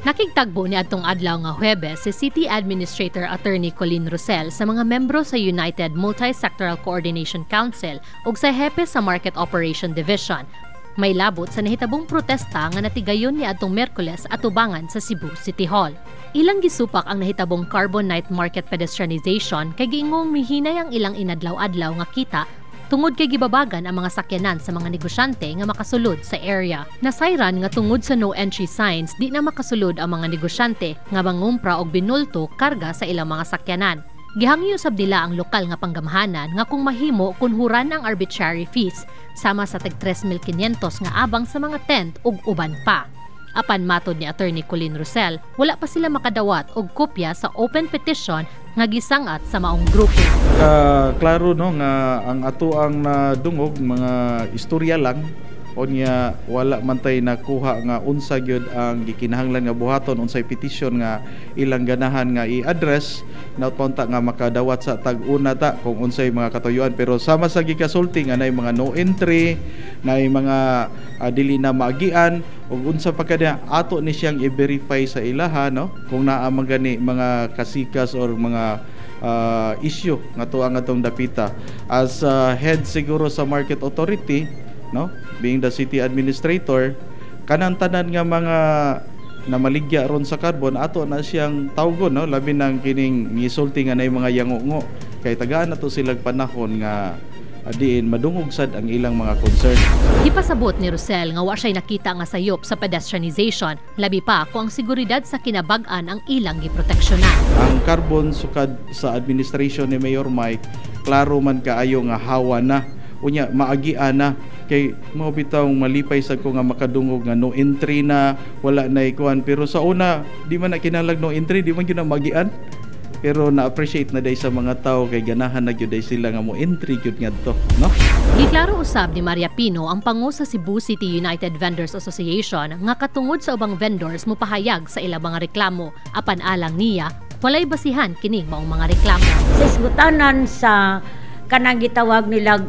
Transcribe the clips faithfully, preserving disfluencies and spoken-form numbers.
Nakigtagbo ni atong adlaw nga Huwebes si City Administrator Attorney Colleen Rosel sa mga membro sa United Multi-Sectoral Coordination Council ug sa hepe sa Market Operation Division. May labot sa nahitabong protesta nga natigayon ni atong Miyerkules atubangan sa Cebu City Hall. Ilang gisupak ang nahitabong Carbon Night Market pedestrianization kay giingong mihinay ang ilang inadlaw-adlaw nga kita tungod kay gibabagan ang mga sakyanan sa mga negosyante nga makasulod sa area. Nasayran nga tungod sa no entry signs, di na makasulod ang mga negosyante nga mangumpra og binulto karga sa ilang mga sakyanan. Gihangyo sab nila ang lokal nga panggamahanan nga kung mahimo kunhuran ang arbitrary fees sama sa tag three thousand five hundred nga abang sa mga tent ug uban pa. Apan matod ni Attorney Colleen Rosel, wala pa sila makadawat og kopya sa open petition nga gisangat sa maong grupo. Uh, klaro no nga ang ato ang nadungog mga istorya lang onya wala man tay nakuha nga unsa gyud ang gikinahanglan nga buhaton unsay petition nga ilang ganahan nga i-address na punta nga makadawat sa tag-una ta kung unsay mga katuyuan, pero sama sa gikasulti nga nay mga no entry, nay mga uh, dili na maagian ug unsa pa kada ato ni siyang i-verify sa ilaha no kung naa man gani mga kasikas or mga uh, issue nga tuang atong dapita as uh, head siguro sa Market Authority no, being the city administrator, kanang tanan nga mga namaligya ron sa carbon ato na siyang tawgon no, labi nang kining gisulti nga nay mga yangungo kay tagaan nato silang panahon nga adiin madungog sad ang ilang mga concern. Gipasabot ni Rosel nga wa siya nakita nga sayop sa pedestrianization, labi pa kung ang seguridad sa kinabag-an ang ilang giproteksyonan. Ang carbon sukad sa administration ni Mayor Mike, klaro man kaayo nga hawa na unya maagian na kay mo bitaw malipay sad ko nga makadungog nga no entry na wala na ikuan, pero sa una di man na kinalag no entry, di man gyud na magian, pero na-appreciate na day sa mga tao kay ganahan na gyud day sila nga mo entry gyud ngadto no. Giklaro usab ni Maria Pino ang pangu sa Cebu City United Vendors Association nga katungod sa ubang vendors mopahayag sa ilang mga reklamo, apan alang niya walay basihan kining maong mga reklamo. Sa isgutanan sa kanang gitawag nila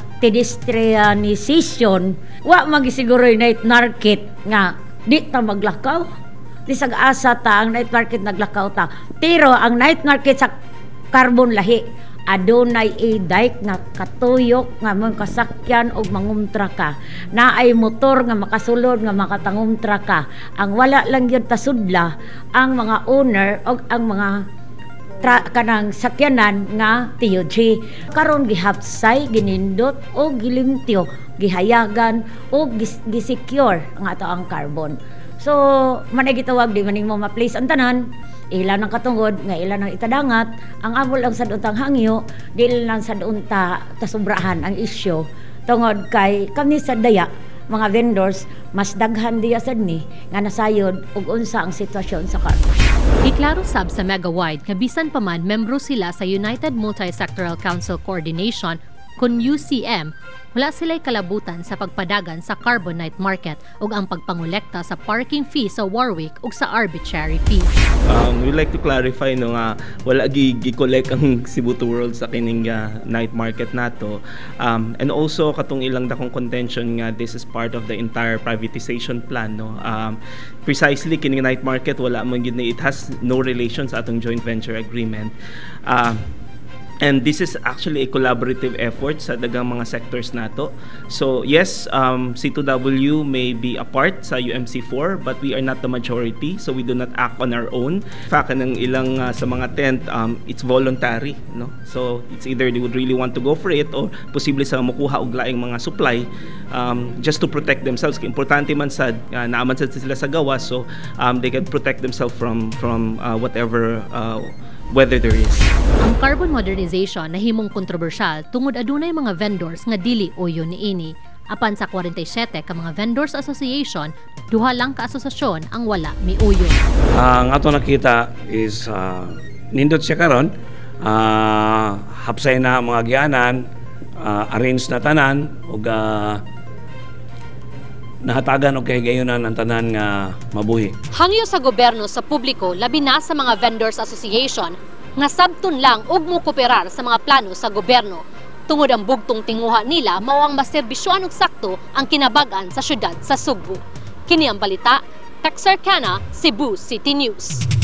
pedestrianization, wa magisiguro yung night market nga di ta maglakaw, di sag-asa ta ang night market naglakaw ta, pero ang night market sa carbon lahi adunay e-dike nga katuyok nga mga kasakyan og mangumtra ka, na ay motor nga makasulod nga makatangumtra ka. Ang wala lang yun tasudla ang mga owner og ang mga Tra, kanang sakyanan nga T O G karon gihapsay, ginindot o gilimtyo, gihayagan o gisecure ang ato ang carbon. So manay gitawag di maning mo ma-place ang tanan, ilan ang katungod nga ilan ang itadangat, ang amol ang saduntang hangyo dili lang sa unta tasubrahan ang isyu tungod kay kami sa daya mga vendors mas daghan diya sad ni nga nasayod ug unsa ang sitwasyon sa carbon. Iklaro sab sa Megawide nga bisan pa man membro sila sa United Multi-Sectoral Council Coordination kun U C M, wala sila'y kalabutan sa pagpadagan sa Carbon Night Market ug ang pagpangolekta sa parking fee sa Warwick ug sa arbitrary fees. Um, we like to clarify no nga wala gi-collect ang Cebu to World sa kining uh, night market nato. Um, and also katong ilang dakong contention nga this is part of the entire privatization plan no. Um, precisely kining night market wala man gyud ni, it has no relation sa atong joint venture agreement. Um, And this is actually a collaborative effort sa dagang mga sectors nato. So yes, um, C two W may be a part sa U M C four, but we are not the majority, so we do not act on our own. Fact ng ilang uh, sa mga tent, um, it's voluntary, no? So it's either they would really want to go for it or posible sa makuha og laing mga supply um, just to protect themselves. Importante man sad uh, naaman sad sila sa gawas, so um, they can protect themselves from from uh, whatever uh, whether there is. Ang carbon modernization nahimong kontrobersyal tungod adunay mga vendors nga dili uyo niini. Apan sa forty-seven ka mga vendors association, duha lang ka asosasyon ang wala miuyo. Ang uh, ato nakita is uh, nindot siya karon, uh, hapsay na mga gianan, uh, arrange na tanan ug uh, nahatagan og kahigayunan ang tanan nga mabuhi. Hangyo sa gobyerno sa publiko labi na sa mga vendors association nga sabton lang og mo kooperar sa mga plano sa gobyerno. Tungod ang bugtong tinguha nila mao ang maserbisyoan og sakto ang kinabag-an sa syudad sa Subo. Kini ang balita Texarkana, Cebu City News.